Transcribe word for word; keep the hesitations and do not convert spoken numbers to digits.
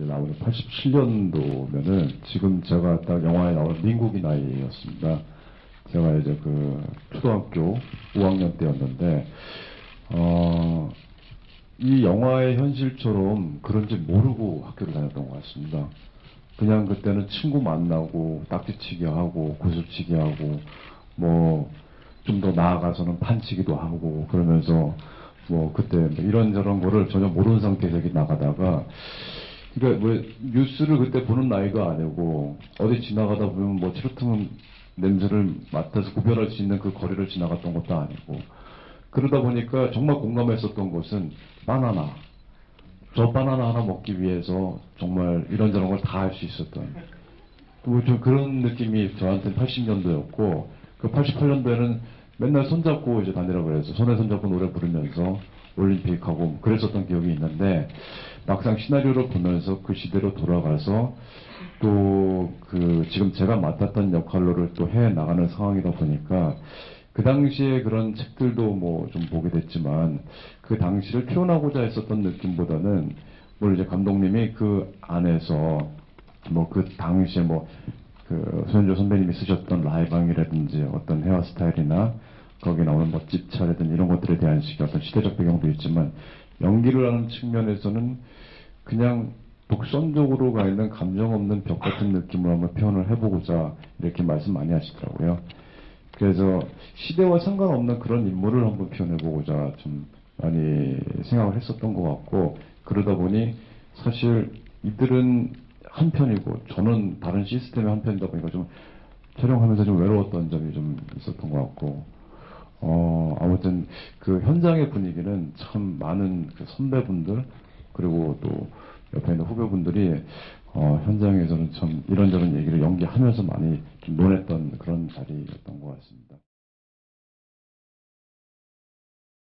나오는 팔십칠 년도면은 지금 제가 딱 영화에 나오는 민국이 나이였습니다. 제가 이제 그 초등학교 오 학년 때였는데, 어, 이 영화의 현실처럼 그런지 모르고 학교를 다녔던 것 같습니다. 그냥 그때는 친구 만나고 딱지치기 하고 구슬치기 하고 뭐 좀 더 나아가서는 판치기도 하고 그러면서 뭐 그때 뭐 이런저런 거를 전혀 모르는 상태에서 이렇게 나가다가, 그러니까 뭐 뉴스를 그때 보는 나이가 아니고 어디 지나가다 보면 뭐 트로트 냄새를 맡아서 구별할 수 있는 그 거리를 지나갔던 것도 아니고, 그러다 보니까 정말 공감했었던 것은 바나나. 저 바나나 하나 먹기 위해서 정말 이런저런 걸 다 할 수 있었던, 뭐 좀 그런 느낌이 저한테는 팔십 년도였고, 그 팔십팔 년도에는 맨날 손잡고 이제 다니라고 그래서 손에 손잡고 노래 부르면서 올림픽하고 그랬었던 기억이 있는데, 막상 시나리오를 보면서 그 시대로 돌아가서 또 그 지금 제가 맡았던 역할로를 또 해 나가는 상황이다 보니까, 그 당시에 그런 책들도 뭐 좀 보게 됐지만 그 당시를 표현하고자 했었던 느낌보다는, 뭐 이제 감독님이 그 안에서 뭐 그 당시에 뭐 그 손현조 선배님이 쓰셨던 라이방이라든지 어떤 헤어스타일이나 거기 나오는 뭐 집차라든지 이런 것들에 대한 식의 어떤 시대적 배경도 있지만, 연기를 하는 측면에서는 그냥 독선적으로 가 있는 감정 없는 벽 같은 느낌으로 한번 표현을 해보고자 이렇게 말씀 많이 하시더라고요. 그래서 시대와 상관없는 그런 인물을 한번 표현해보고자 좀 많이 생각을 했었던 것 같고, 그러다 보니 사실 이들은 한 편이고 저는 다른 시스템의 한 편이다 보니까 좀 촬영하면서 좀 외로웠던 점이 좀 있었던 것 같고, 어, 아무튼 그 현장의 분위기는 참 많은 그 선배분들 그리고 또 옆에 있는 후배분들이 어, 현장에서는 참 이런저런 얘기를 연기하면서 많이 좀 논했던 그런 자리였던